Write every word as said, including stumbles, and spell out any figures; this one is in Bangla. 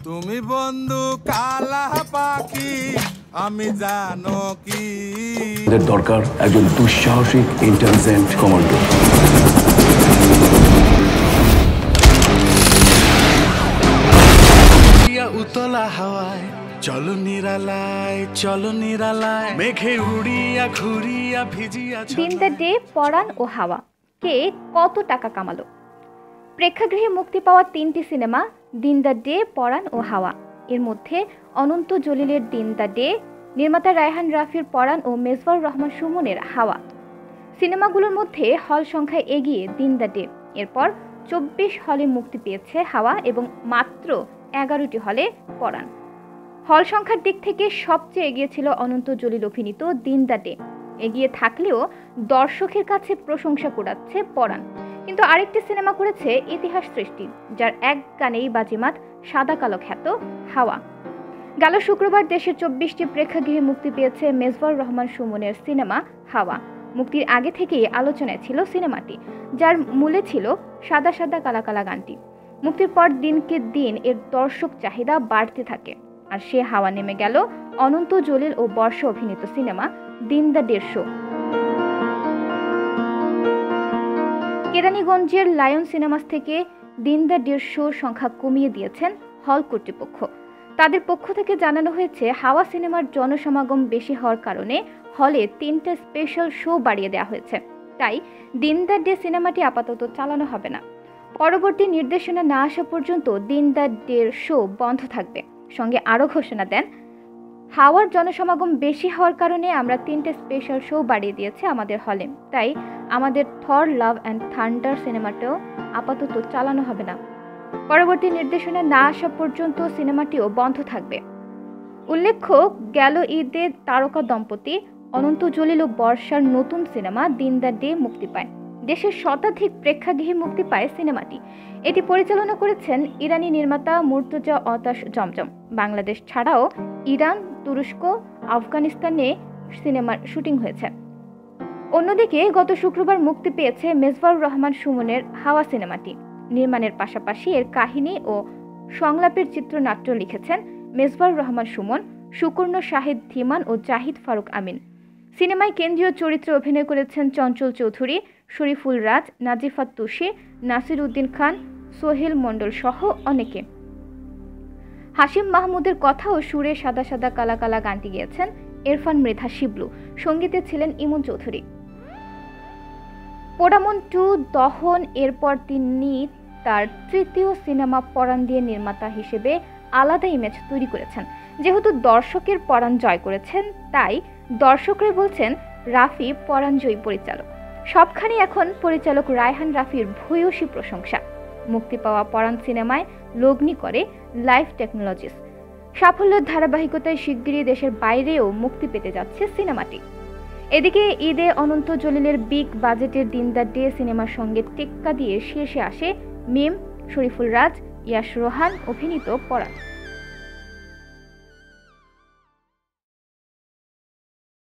তুমি বন্ধু কালা পাখি আমি জানো কি এদের দরকার একজন দুঃসাহসিক ইন্টেলিজেন্ট কমান্ডো। উতলা হাওয়ায় চলো নিরালায় চলো নিরালায় মেঘে উড়িয়া ঘুরিয়া ভিজিয়া। দিন দ্য ডে পরাণ ও হাওয়া কে কত টাকা কামালো? প্রেক্ষাগৃহে মুক্তি পাওয়া তিনটি সিনেমা দিন দ্য ডে, পরাণ ও হাওয়া। এর মধ্যে অনন্ত জলিলের দিন দ্য ডে, নির্মাতা রায়হান রাফির পরাণ ও মেজবার রহমান সুমনের হাওয়া। সিনেমাগুলোর মধ্যে হল সংখ্যায় এগিয়ে দিন দ্য ডে, এরপর চব্বিশ হলে মুক্তি পেয়েছে হাওয়া এবং মাত্র এগারোটি হলে পরাণ। হল সংখ্যার দিক থেকে সবচেয়ে এগিয়ে ছিল অনন্ত জলিল অভিনীত দিন দ্য ডে, এগিয়ে থাকলেও দর্শকের কাছে প্রশংসা কুড়াচ্ছে পরাণ। কিন্তু আরেকটি সিনেমা করেছে ইতিহাস সৃষ্টি, যার এক গানেই বাজিমাত সাদা কালো খ্যাত হাওয়া। গেল শুক্রবার দেশের চব্বিশটি প্রেক্ষাগৃহে মুক্তি পেয়েছে মেজবার রহমান সুমনের সিনেমা হাওয়া। মুক্তির আগে থেকেই আলোচনায় ছিল সিনেমাটি, যার মূলে ছিল সাদা সাদা কালা কালা গানটি। মুক্তির পর দিনকে দিন এর দর্শক চাহিদা বাড়তে থাকে, আর সে হাওয়া নেমে গেল অনন্ত জলিল ও বর্ষ অভিনীত সিনেমা দিন দ্য ডে শো। কেরানীগঞ্জের লায়ন সিনেমাস থেকে দিন দ্য ডে শো সংখ্যা কমিয়ে দিয়েছেন হল কর্তৃপক্ষ। তাদের পক্ষ থেকে জানানো হয়েছে, হাওয়া সিনেমার জনসমাগম বেশি হওয়ার কারণে হলে তিনটা স্পেশাল শো বাড়িয়ে দেওয়া হয়েছে, তাই দিন দ্য ডে সিনেমাটি আপাতত চালানো হবে না। পরবর্তী নির্দেশনা না আসা পর্যন্ত দিন দ্য ডে শো বন্ধ থাকবে। সঙ্গে আরও ঘোষণা দেন, হাওয়ার জনসমাগম বেশি হওয়ার কারণে আমরা তিনটে স্পেশাল শো বাড়িয়ে দিয়েছি আমাদের হলে, তাই আমাদের থর লাভ অ্যান্ড থান্ডার সিনেমাটাও আপাতত চালানো হবে না। পরবর্তী নির্দেশনা না আসা পর্যন্ত সিনেমাটিও বন্ধ থাকবে। উল্লেখ্য, গেল ঈদে তারকা দম্পতি অনন্ত জলিল ও বর্ষার নতুন সিনেমা দিন দ্য ডে মুক্তি পায়। দেশের শতাধিক প্রেক্ষাগৃহে মুক্তি পায় সিনেমাটি। এটি পরিচালনা করেছেন ইরানি নির্মাতা মুর্তজা অতাশ জমজম। বাংলাদেশ ছাড়াও ইরান, তুরস্ক, আফগানিস্তানে সিনেমার শুটিং হয়েছে। অন্যদিকে গত শুক্রবার মুক্তি পেয়েছে মেজবার রহমান সুমনের হাওয়া সিনেমাটি। নির্মাণের পাশাপাশি এর কাহিনী ও সংলাপের চিত্রনাট্য লিখেছেন মেজবার রহমান সুমন, সুকর্ণ শাহিদ ধীমান ও জাহিদ ফারুক আমিন। সিনেমায় কেন্দ্রীয় চরিত্রে অভিনয় করেছেন চঞ্চল চৌধুরী, শরীফুল রাজ, নাজিফাত তুষি, নাসির উদ্দিন খান, সোহেল মণ্ডল সহ অনেকে। হাশিম মাহমুদের কথা ও সুরে সাদা সাদা কালা কালা গানটি গেয়েছেন ইরফান মৃধা শিবলু, সঙ্গীতে ছিলেন ইমন চৌধুরী। পোরামন টু দহন এরপর তিনি তার তৃতীয় সিনেমা পরাণ দিয়ে নির্মাতা হিসেবে আলাদা ইমেজ তৈরি করেছেন। যেহেতু দর্শকের পরাণ জয় করেছেন, তাই দর্শকরা বলছেন রাফি পরাণজয়ী পরিচালক। সবখানে এখন পরিচালক রায়হান রাফির ভূয়সী প্রশংসা। মুক্তি পাওয়া পরাণ সিনেমায় লগ্নি করে লাইভ টেকনোলজিস। সাফল্যের ধারাবাহিকতায় শিগগিরই দেশের বাইরেও মুক্তি পেতে যাচ্ছে সিনেমাটি। এদিকে ঈদে অনন্ত জলিলের বিগ বাজেটের দিন দ্য ডে সিনেমার সঙ্গে টেক্কা দিয়ে শীর্ষে আসে মিম, শরীফুল রাজ, ইয়াশ রোহান অভিনীত পরাণ।